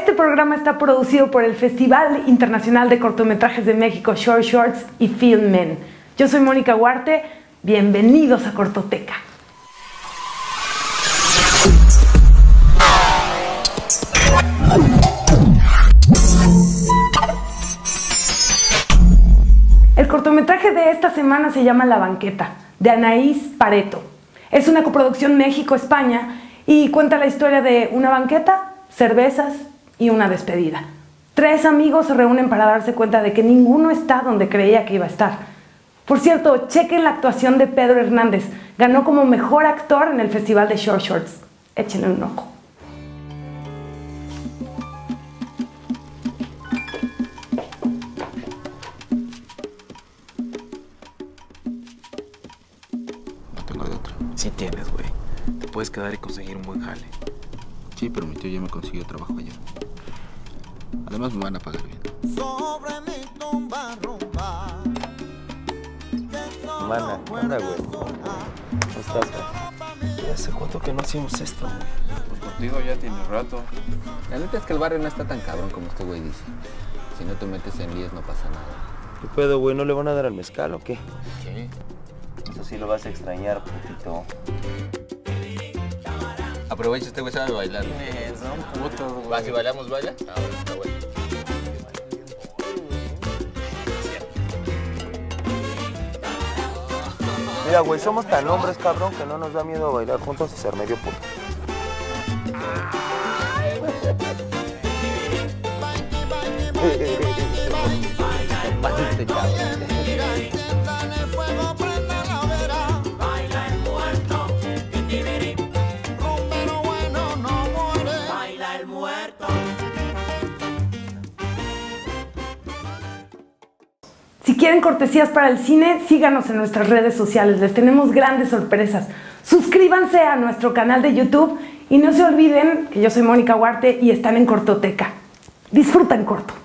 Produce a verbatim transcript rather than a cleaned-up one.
Este programa está producido por el Festival Internacional de Cortometrajes de México, Short Shorts y Film Men. Yo soy Mónica Huarte, bienvenidos a Cortoteca. El cortometraje de esta semana se llama La Banqueta, de Anaís Pareto. Es una coproducción México-España y cuenta la historia de una banqueta, cervezas y una despedida. Tres amigos se reúnen para darse cuenta de que ninguno está donde creía que iba a estar. Por cierto, chequen la actuación de Pedro Hernández. Ganó como mejor actor en el Festival de Short Shorts. Échenle un ojo. No tengo de otra. Sí tienes, güey. Te puedes quedar y conseguir un buen jale. Sí, pero mi tío ya me consiguió trabajo allá. Además me van a pagar bien. Sobre mi tumba rumba. Mana, anda, güey. ¿Cómo estás, güey? Ya hace cuánto que no hacíamos esto, güey. Pues contigo ya tiene rato. La neta es que el barrio no está tan cabrón como este güey dice. Si no te metes en líos no pasa nada. ¿Qué pedo, güey? ¿No le van a dar al mezcal o qué? ¿Qué? Eso sí lo vas a extrañar, putito. Aprovecha, este güey sabe bailar. Eh, son putos, güey. ¿Va, si bailamos, baila? Ahora está bueno. Mira, güey, somos tan hombres, cabrón, que no nos da miedo bailar juntos y ser medio puto. Si quieren cortesías para el cine, síganos en nuestras redes sociales. Les tenemos grandes sorpresas. Suscríbanse a nuestro canal de YouTube y no se olviden que yo soy Mónica Huarte y están en Cortoteca. Disfruta en corto.